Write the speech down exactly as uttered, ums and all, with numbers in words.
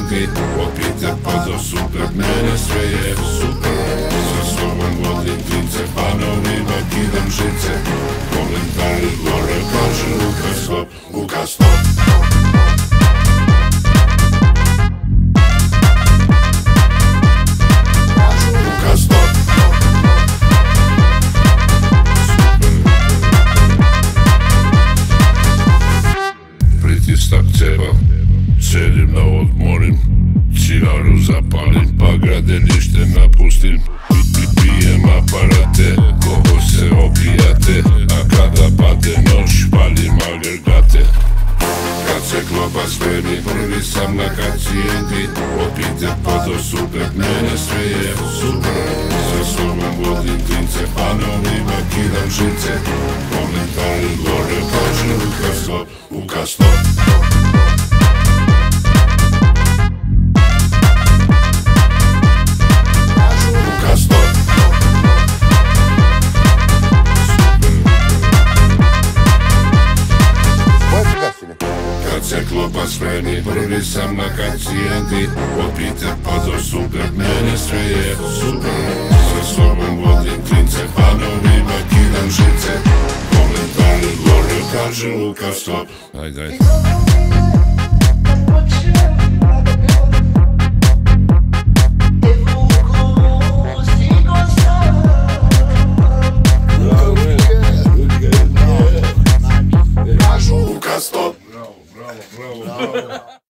pacijenti. Opite pa do super, mene sve je super. Sa sobom vodim klince, panovima kidam žice. Komentari gore kaže Luka stop, Luka stop. Luka stop. Pritistak ceva, sedim da odmorim, cigaru zapalim pa gradilište napustim. Pijem aparate, koho se opijate, a kada pade noć palim agregate. Kad se klopa smeni, prvi sam na kacijenti. Opite pa do super, mene sve je super. Sa sobom vodim klince, panovima kidam žice. Komentari gore kaže Luka stop, Luka stop. Luka stop. Kad se klopa smeni, prvi sam na kacijenti. Opite pa do super, mene sve je super. Sa sobom vodim klince, panovima kidam žice. Komentari gore kaže Luka stop. Ajde, ajde. Luka stop. Bravo, bravo, bravo.